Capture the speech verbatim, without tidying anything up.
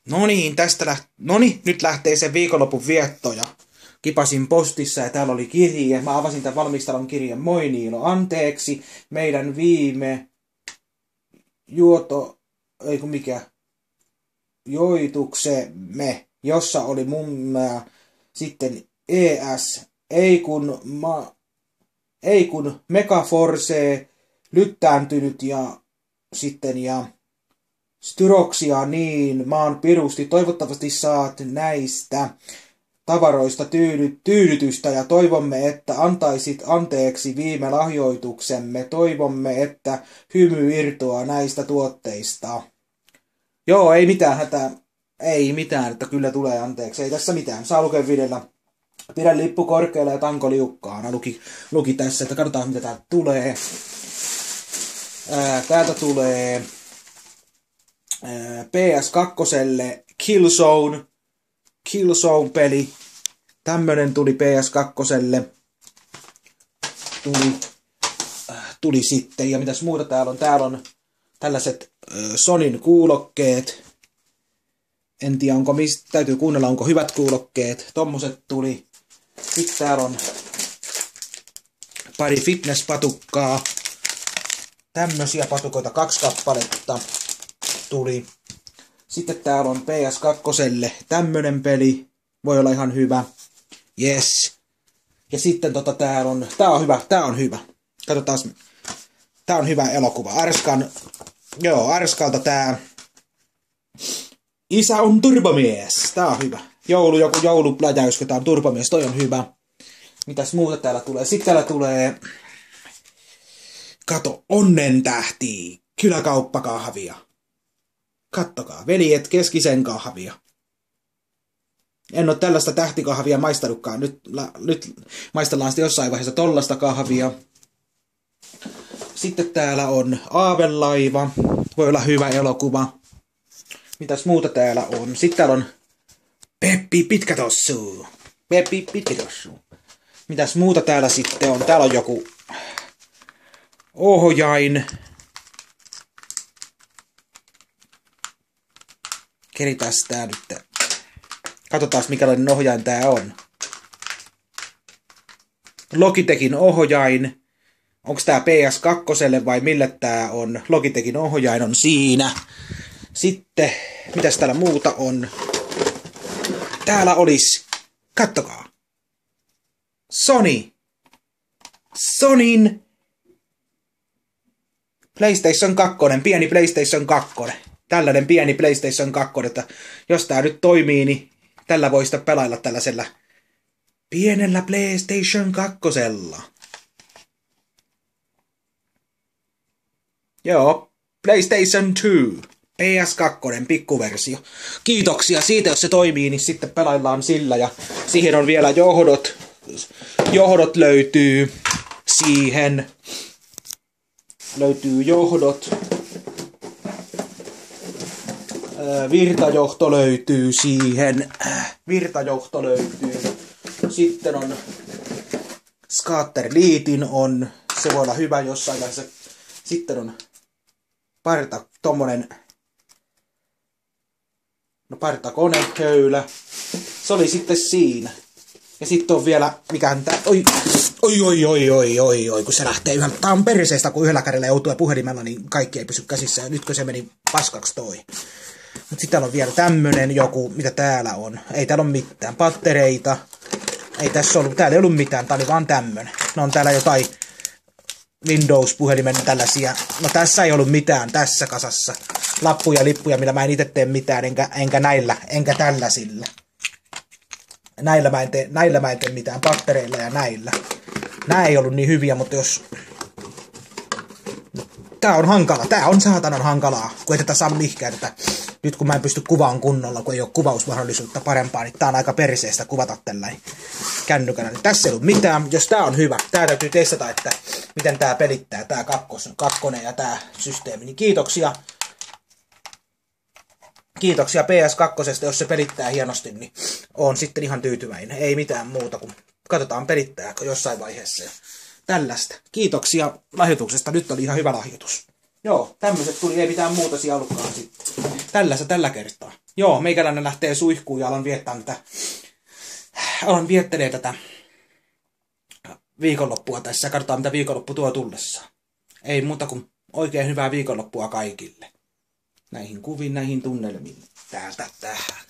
No niin, tästä läht... no niin, nyt lähtee se viikonlopun vietto ja kipasin postissa ja täällä oli kirje. Mä avasin tämän valmistelun kirjeen. Moi Niilo, anteeksi meidän viime juoto, ei kun mikä, joituksemme, jossa oli mun ää, sitten E S, ei kun, ma, ei kun Megaforce lyttääntynyt ja sitten ja styroksia, niin maan pirusti. Toivottavasti saat näistä tavaroista tyydy, tyydytystä ja toivomme, että antaisit anteeksi viime lahjoituksemme. Toivomme, että hymy irtoaa näistä tuotteista. Joo, ei mitään hätää. Ei mitään, että kyllä tulee anteeksi. Ei tässä mitään. Saa lukea videolla. Pidä lippu korkealla ja tanko liukkaana. Luki, luki tässä, että katsotaan mitä täältä tulee. Ää, täältä tulee ää, P S kaksi Killzone. Killzone-peli. Tämmönen tuli P S kaksi. Tuli, äh, tuli sitten. Ja mitäs muuta täällä on? Täällä on tällaiset äh, Sonyn kuulokkeet. En tiedä, onko mistä. Täytyy kuunnella, onko hyvät kuulokkeet. Tommoset tuli. Sitten täällä on pari fitness-patukkaa. Tämmösiä patukoita, kaksi kappaletta tuli. Sitten täällä on P S kaksi tämmönen peli. Voi olla ihan hyvä. Yes. Ja sitten tota täällä on, tää on hyvä, tää on hyvä. Katsotaan, tää on hyvä elokuva. Arskan, joo, Arskalta tää Isä on turbomies. Tää on hyvä. Joulu, joku joulupläjäys, kun tää on turbomies, toi on hyvä. Mitäs muuta täällä tulee? Sitten täällä tulee, kato, Onnen tähti, kyläkauppakahvia. Kattokaa, veljet, keskisen kahvia. En ole tällaista tähtikahvia maistanutkaan. Nyt, la, nyt maistellaan sitten jossain vaiheessa tollasta kahvia. Sitten täällä on Aavelaiva. Voi olla hyvä elokuva. Mitäs muuta täällä on? Sitten täällä on Peppi Pitkätossu. Peppi Pitkätossu. Mitäs muuta täällä sitten on? Täällä on joku ohjain. Keritään tää nyt. Katsotaan, mikälainen ohjain tää on. Logitechin ohjain. Onko tää P S kaksi vai mille tää on? Logitechin ohjain on siinä. Sitten, mitäs täällä muuta on? Täällä olisi, kattokaa. Sony. Sonyn PlayStation kaksi, pieni PlayStation kaksi. Tällainen pieni PlayStation kaksi, että jos tää nyt toimii, niin tällä voi sitä pelailla tällaisella pienellä PlayStation kaksi. Joo, PlayStation kaksi. P S kaksi, pikkuversio. Kiitoksia siitä, jos se toimii, niin sitten pelaillaan sillä. Ja siihen on vielä johdot. Johdot löytyy siihen. Löytyy johdot. Virtajohto löytyy siihen. Virtajohto löytyy. Sitten on Scatter Liitin on. Se voi olla hyvä jossain vaiheessa. Sitten on parta, tommonen no partakone, höylä. Se oli sitten siinä. Ja sitten on vielä, mikähän tää, oi, oi, oi, oi, oi, oi, oi, kun se lähtee yhden, tää on periseestä, kun yhdellä kädellä joutuu puhelimella, niin kaikki ei pysy käsissä. Ja nyt kun se meni paskaksi toi. Mut sitten täällä on vielä tämmönen joku, mitä täällä on. Ei täällä ole mitään. Pattereita. Ei tässä ollut, täällä ei ollut mitään, tää oli vaan tämmönen. No on täällä jotain Windows-puhelimen tällaisia. No tässä ei ollut mitään tässä kasassa. Lappuja, lippuja, millä mä en itse tee mitään, enkä, enkä näillä, enkä tällaisilla. Näillä mä, en tee, näillä mä en tee mitään, pattereilla ja näillä. Nää ei ollut niin hyviä, mutta jos... Tää on hankala, tää on saatanan hankalaa, kun ei tätä saa mihinkään. Tätä. Nyt kun mä en pysty kuvaan kunnolla, kun ei ole kuvausmahdollisuutta parempaa, niin tää on aika periseestä kuvata tällä kännykällä. Niin tässä ei ollut mitään, jos tää on hyvä. Tää täytyy testata, että miten tää pelittää, tää kakkos, kakkonen ja tää systeemi. Niin kiitoksia. Kiitoksia P S kaksi, jos se pelittää hienosti, niin oon sitten ihan tyytyväinen. Ei mitään muuta kuin katsotaan pelittääkö jossain vaiheessa. Tällaista. Kiitoksia lahjoituksesta. Nyt oli ihan hyvä lahjoitus. Joo, tämmöiset tuli, ei mitään muuta siellä ollutkaan sitten. Tällaista tällä kertaa. joo, meikäläinen lähtee suihkuun ja alan viettää tätä, alan viettelee tätä viikonloppua tässä. Katsotaan, mitä viikonloppu tuo tullessaan. Ei muuta kuin oikein hyvää viikonloppua kaikille. Näihin kuviin, näihin tunnelmiin. Täältä tähän.